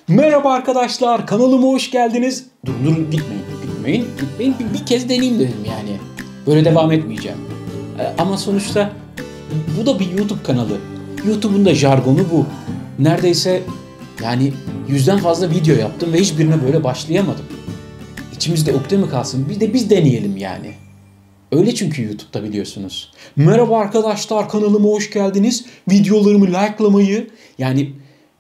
Merhaba arkadaşlar, kanalıma hoş geldiniz. Durun gitmeyin. Bir kez deneyeyim dedim yani. Böyle devam etmeyeceğim. Ama sonuçta bu da bir YouTube kanalı. YouTube'un da jargonu bu. Neredeyse yani 100'den fazla video yaptım ve hiçbirine böyle başlayamadım. İçimizde ukde mi kalsın? Bir de biz deneyelim yani. Öyle çünkü YouTube'da biliyorsunuz. Merhaba arkadaşlar, kanalıma hoş geldiniz. Videolarımı likelamayı yani...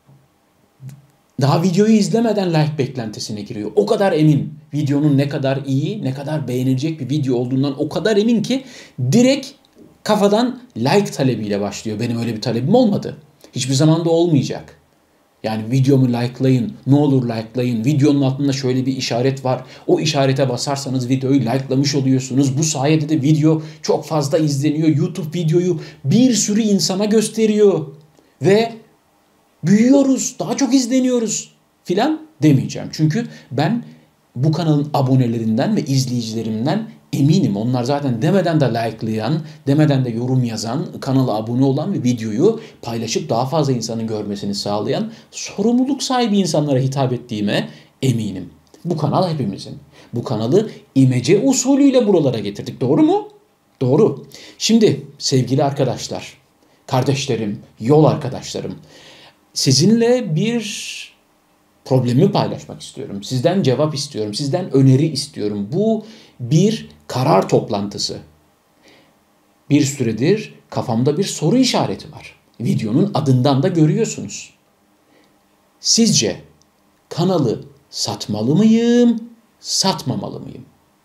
Daha videoyu izlemeden like beklentisine giriyor. O kadar emin. Videonun ne kadar iyi, ne kadar beğenilecek bir video olduğundan o kadar emin ki direkt kafadan like talebiyle başlıyor. Benim öyle bir talebim olmadı. Hiçbir zaman da olmayacak. Yani videomu likelayın, ne olur likelayın. Videonun altında şöyle bir işaret var. O işarete basarsanız videoyu likelamış oluyorsunuz. Bu sayede de video çok fazla izleniyor. YouTube videoyu bir sürü insana gösteriyor. Ve büyüyoruz, daha çok izleniyoruz filan demeyeceğim. Çünkü ben bu kanalın abonelerinden ve izleyicilerimden eminim. Onlar zaten demeden de likelayan, demeden de yorum yazan, kanala abone olan ve videoyu paylaşıp daha fazla insanın görmesini sağlayan sorumluluk sahibi insanlara hitap ettiğime eminim. Bu kanal hepimizin. Bu kanalı imece usulüyle buralara getirdik. Doğru mu? Doğru. Şimdi sevgili arkadaşlar, kardeşlerim, yol arkadaşlarım, sizinle bir problemi paylaşmak istiyorum. Sizden cevap istiyorum. Sizden öneri istiyorum. Bu bir karar toplantısı. Bir süredir kafamda bir soru işareti var. Videonun adından da görüyorsunuz. Sizce kanalı satmalı mıyım, satmamalı mıyım?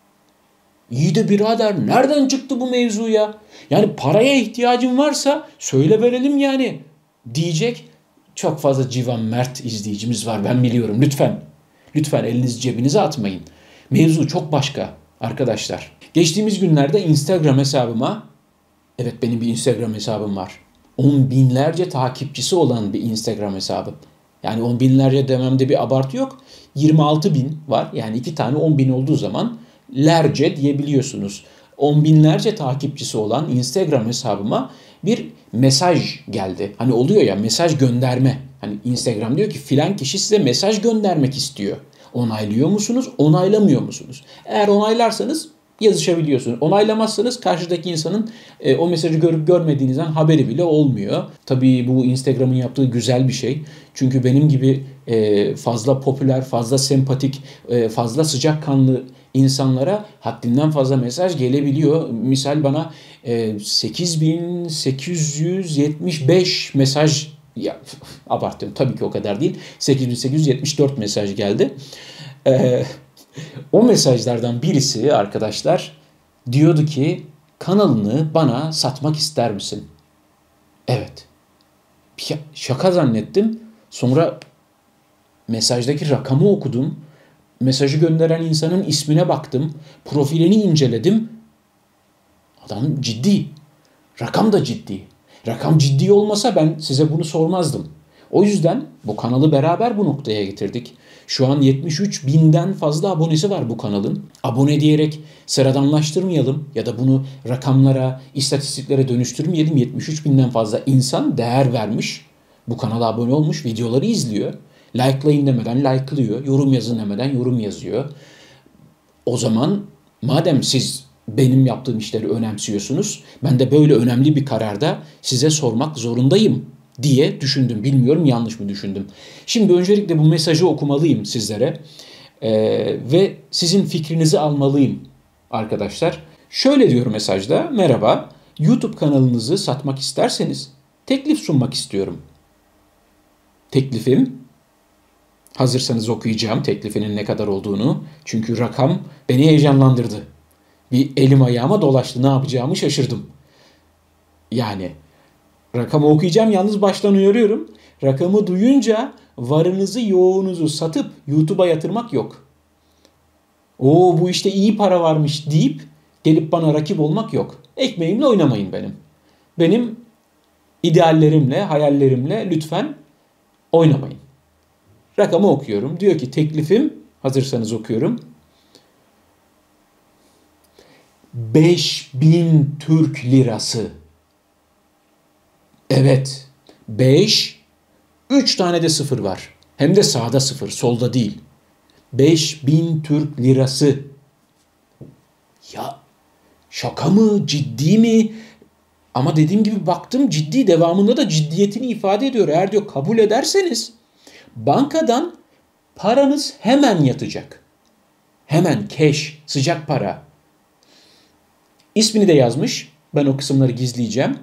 İyi de birader, nereden çıktı bu mevzu ya? Yani paraya ihtiyacım varsa söyle verelim yani diyecek çok fazla civan mert izleyicimiz var, ben biliyorum. Lütfen elinizi cebinize atmayın. Mevzu çok başka arkadaşlar. Geçtiğimiz günlerde Instagram hesabıma, evet benim bir Instagram hesabım var. 10 binlerce takipçisi olan bir Instagram hesabı. Yani 10 binlerce dememde bir abartı yok. 26 bin var. Yani 2 tane 10 bin olduğu zaman lerce diyebiliyorsunuz. 10 binlerce takipçisi olan Instagram hesabıma bir mesaj geldi. Hani oluyor ya, mesaj gönderme. Hani Instagram diyor ki filan kişi size mesaj göndermek istiyor. Onaylıyor musunuz, onaylamıyor musunuz? Eğer onaylarsanız yazışabiliyorsunuz. Onaylamazsanız karşıdaki insanın o mesajı görüp görmediğinizden haberi bile olmuyor. Tabii bu Instagram'ın yaptığı güzel bir şey. Çünkü benim gibi fazla popüler, fazla sempatik, fazla sıcakkanlı insanlara haddinden fazla mesaj gelebiliyor. Misal bana 8875 mesaj, ya abartıyorum tabii ki o kadar değil, 8874 mesaj geldi. O mesajlardan birisi arkadaşlar diyordu ki kanalını bana satmak ister misin? Evet. Şaka zannettim. Sonra mesajdaki rakamı okudum. Mesajı gönderen insanın ismine baktım. Profilini inceledim. Adam ciddi. Rakam da ciddi. Rakam ciddi olmasa ben size bunu sormazdım. O yüzden bu kanalı beraber bu noktaya getirdik. Şu an 73 binden fazla abonesi var bu kanalın. Abone diyerek sıradanlaştırmayalım ya da bunu rakamlara, istatistiklere dönüştürmeyelim. 73 binden fazla insan değer vermiş. Bu kanala abone olmuş, videoları izliyor. Likelayın demeden like'lıyor. Yorum yazın demeden yorum yazıyor. O zaman madem siz benim yaptığım işleri önemsiyorsunuz, ben de böyle önemli bir kararda size sormak zorundayım diye düşündüm. Bilmiyorum, yanlış mı düşündüm. Şimdi öncelikle bu mesajı okumalıyım sizlere ve sizin fikrinizi almalıyım arkadaşlar. Şöyle diyor mesajda: merhaba, YouTube kanalınızı satmak isterseniz teklif sunmak istiyorum. Teklifim, hazırsanız okuyacağım teklifinin ne kadar olduğunu. Çünkü rakam beni heyecanlandırdı. Bir elim ayağıma dolaştı, ne yapacağımı şaşırdım. Yani rakamı okuyacağım, yalnız baştan uyarıyorum. Rakamı duyunca varınızı yoğunuzu satıp YouTube'a yatırmak yok. O bu işte iyi para varmış deyip gelip bana rakip olmak yok. Ekmeğimle oynamayın benim. Benim ideallerimle, hayallerimle lütfen oynamayın. Rakamı okuyorum. Diyor ki teklifim, hazırsanız okuyorum, 5000 Türk lirası. Evet, 5, 3 tane de sıfır var. Hem de sağda 0, solda değil. 5.000 Türk lirası. Ya şaka mı, ciddi mi? Ama dediğim gibi baktım ciddi, devamında da ciddiyetini ifade ediyor. Eğer diyor kabul ederseniz bankadan paranız hemen yatacak. Hemen cash, sıcak para. İsmini de yazmış. Ben o kısımları gizleyeceğim.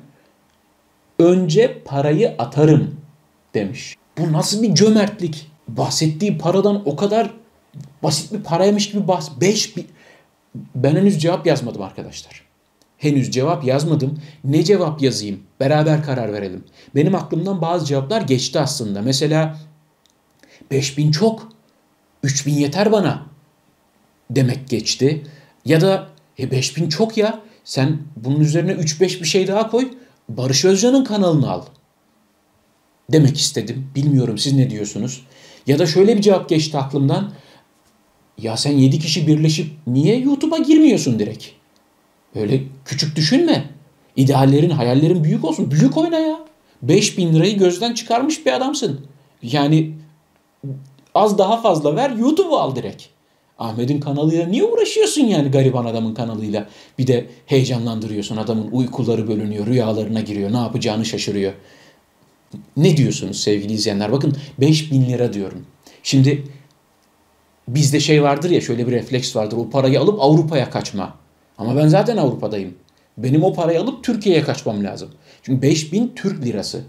Önce parayı atarım demiş. Bu nasıl bir cömertlik? Bahsettiği paradan o kadar basit bir paraymış gibi 5.000. Ben henüz cevap yazmadım arkadaşlar. Henüz cevap yazmadım. Ne cevap yazayım? Beraber karar verelim. Benim aklımdan bazı cevaplar geçti aslında. Mesela 5.000 çok, 3.000 yeter bana demek geçti. Ya da 5.000 çok ya, sen bunun üzerine 3-5 bir şey daha koy, Barış Özcan'ın kanalını al demek istedim. Bilmiyorum siz ne diyorsunuz? Ya da şöyle bir cevap geçti aklımdan. Ya sen 7 kişi birleşip niye YouTube'a girmiyorsun direkt? Öyle küçük düşünme. İdeallerin, hayallerin büyük olsun. Büyük oyna ya. 5.000 lirayı gözden çıkarmış bir adamsın. Yani az daha fazla ver, YouTube'u al direkt. Ahmet'in kanalıyla niye uğraşıyorsun yani, gariban adamın kanalıyla? Bir de heyecanlandırıyorsun, adamın uykuları bölünüyor, rüyalarına giriyor, ne yapacağını şaşırıyor. Ne diyorsunuz sevgili izleyenler? Bakın 5.000 lira diyorum. Şimdi bizde şey vardır ya, şöyle bir refleks vardır. O parayı alıp Avrupa'ya kaçma. Ama ben zaten Avrupa'dayım. Benim o parayı alıp Türkiye'ye kaçmam lazım. Çünkü 5.000 Türk lirası.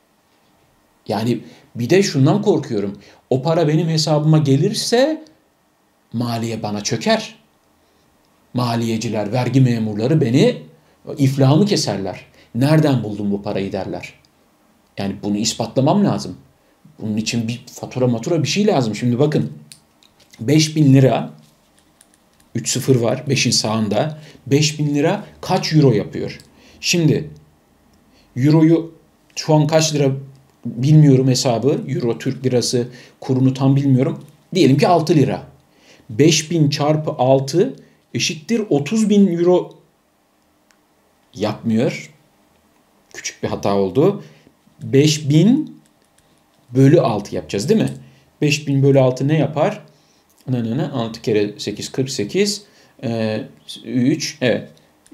Yani bir de şundan korkuyorum. O para benim hesabıma gelirse maliye bana çöker. Maliyeciler, vergi memurları beni, iflahımı keserler. Nereden buldun bu parayı derler. Yani bunu ispatlamam lazım. Bunun için bir fatura bir şey lazım. Şimdi bakın 5.000 lira, 3 sıfır var 5'in sağında. 5.000 lira kaç euro yapıyor? Şimdi euroyu şu an kaç lira bilmiyorum hesabı. Euro Türk lirası kurunu tam bilmiyorum. Diyelim ki 6 lira. 5.000 çarpı 6 eşittir 30.000 euro yapmıyor. Küçük bir hata oldu. 5.000 bölü 6 yapacağız değil mi? 5.000 bölü 6 ne yapar? 6 kere 8 48. 3 evet.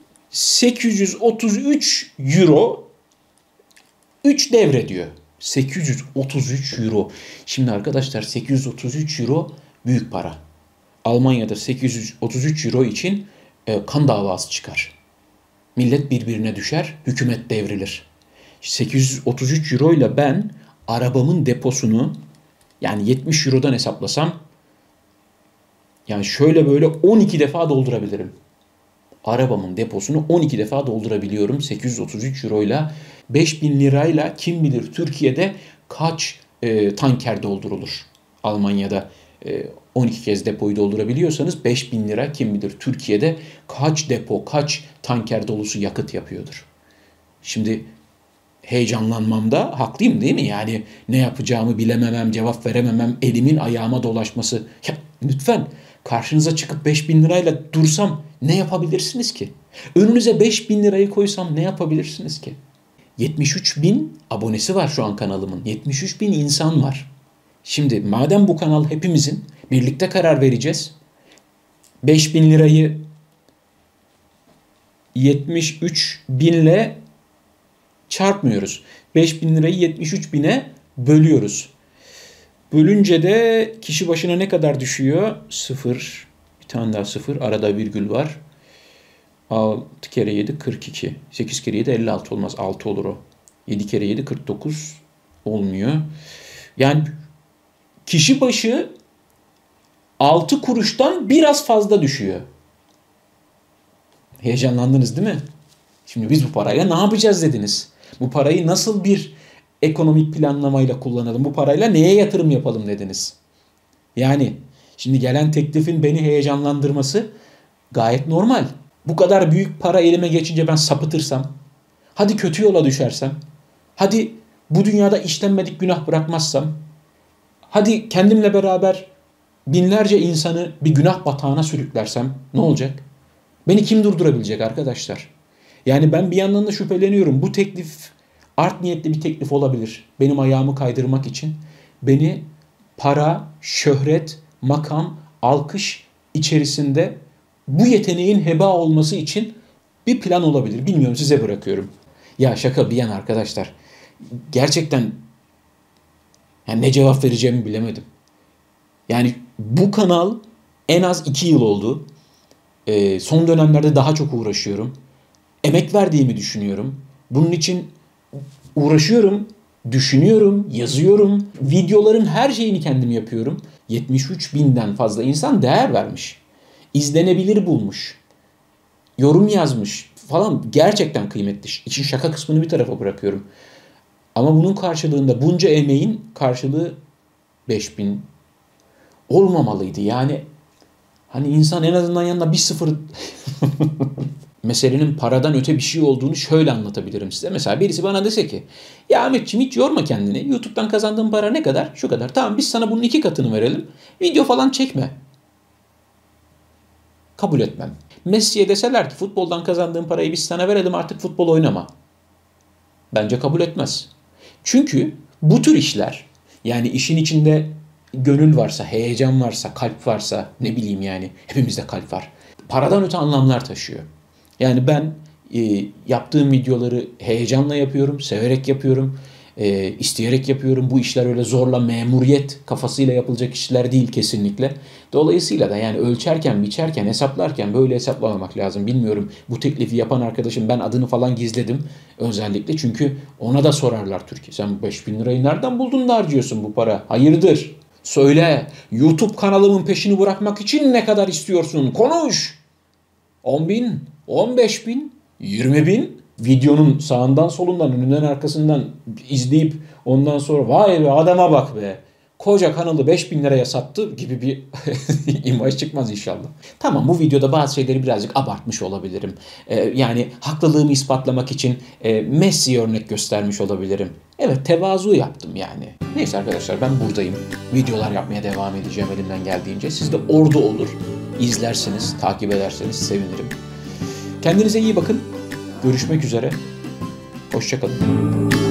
833 euro 3 devrediyor. 833 euro. Şimdi arkadaşlar 833 euro büyük para. Almanya'da 833 euro için kan davası çıkar. Millet birbirine düşer, hükümet devrilir. 833 euro ile ben arabamın deposunu, yani 70 eurodan hesaplasam, yani şöyle böyle 12 defa doldurabilirim. Arabamın deposunu 12 defa doldurabiliyorum 833 euroyla. 5.000 lirayla kim bilir Türkiye'de kaç tanker doldurulur. Almanya'da 12 kez depoyu doldurabiliyorsanız 5.000 lira kim bilir Türkiye'de kaç depo, kaç tanker dolusu yakıt yapıyordur. Şimdi heyecanlanmamda haklıyım değil mi? Yani ne yapacağımı bilememem, cevap verememem, elimin ayağıma dolaşması. Ya lütfen karşınıza çıkıp 5.000 lirayla dursam ne yapabilirsiniz ki? Önünüze 5.000 lirayı koysam ne yapabilirsiniz ki? 73.000 abonesi var şu an kanalımın. 73.000 insan var. Şimdi madem bu kanal hepimizin, birlikte karar vereceğiz. 5.000 lirayı 73.000 ile çarpmıyoruz. 5.000 lirayı 73.000'e bölüyoruz. Bölünce de kişi başına ne kadar düşüyor? 0. Bir tane daha 0. Arada virgül var. 6 kere 7 42. 8 kere 7 56 olmaz. 6 olur o. 7 kere 7 49 olmuyor. Yani kişi başı 6 kuruştan biraz fazla düşüyor. Heyecanlandınız değil mi? Şimdi biz bu parayla ne yapacağız dediniz. Bu parayı nasıl bir ekonomik planlamayla kullanalım? Bu parayla neye yatırım yapalım dediniz. Yani şimdi gelen teklifin beni heyecanlandırması gayet normal. Bu kadar büyük para elime geçince ben sapıtırsam, hadi kötü yola düşersem, hadi bu dünyada işlenmedik günah bırakmazsam, hadi kendimle beraber binlerce insanı bir günah batağına sürüklersem ne olacak? Beni kim durdurabilecek arkadaşlar? Yani ben bir yandan da şüpheleniyorum. Bu teklif art niyetli bir teklif olabilir. Benim ayağımı kaydırmak için beni para, şöhret, makam, alkış içerisinde bu yeteneğin heba olması için bir plan olabilir. Bilmiyorum, size bırakıyorum. Ya şaka bir yana arkadaşlar. Gerçekten yani ne cevap vereceğimi bilemedim. Yani bu kanal en az 2 yıl oldu. Son dönemlerde daha çok uğraşıyorum. Emek verdiğimi düşünüyorum. Bunun için uğraşıyorum, düşünüyorum, yazıyorum. Videoların her şeyini kendim yapıyorum. 73 binden fazla insan değer vermiş. İzlenebilir bulmuş. Yorum yazmış falan, gerçekten kıymetli. İçin şaka kısmını bir tarafa bırakıyorum. Ama bunun karşılığında bunca emeğin karşılığı 5000 olmamalıydı. Yani hani insan en azından yanına bir sıfır meselenin paradan öte bir şey olduğunu şöyle anlatabilirim size. Mesela birisi bana dese ki ya Ahmetciğim hiç yorma kendini. YouTube'dan kazandığın para ne kadar? Şu kadar. Tamam biz sana bunun 2 katını verelim. Video falan çekme. Kabul etmem. Messi'ye deseler ki futboldan kazandığın parayı biz sana verelim, artık futbol oynama. Bence kabul etmez. Çünkü bu tür işler, yani işin içinde gönül varsa, heyecan varsa, kalp varsa, ne bileyim yani hepimizde kalp var. Paradan öte anlamlar taşıyor. Yani ben yaptığım videoları heyecanla yapıyorum, severek yapıyorum, isteyerek yapıyorum. Bu işler öyle zorla, memuriyet kafasıyla yapılacak işler değil kesinlikle. Dolayısıyla da yani ölçerken, biçerken, hesaplarken böyle hesaplamamak lazım. Bilmiyorum, bu teklifi yapan arkadaşım, ben adını falan gizledim özellikle. Çünkü ona da sorarlar Türkiye. Sen 5000 lirayı nereden buldun da harcıyorsun bu para? Hayırdır? Söyle, YouTube kanalımın peşini bırakmak için ne kadar istiyorsun? Konuş! 10 bin, 15 bin, 20 bin, videonun sağından solundan, önünden arkasından izleyip ondan sonra vay be adama bak be, koca kanalı 5 bin liraya sattı gibi bir imaj çıkmaz inşallah. Tamam, bu videoda bazı şeyleri birazcık abartmış olabilirim. Yani haklılığımı ispatlamak için Messi'ye örnek göstermiş olabilirim. Evet, tevazu yaptım yani. Neyse arkadaşlar, ben buradayım. Videolar yapmaya devam edeceğim elimden geldiğince. Siz de orada olur. İzlerseniz, takip ederseniz sevinirim. Kendinize iyi bakın. Görüşmek üzere. Hoşça kalın.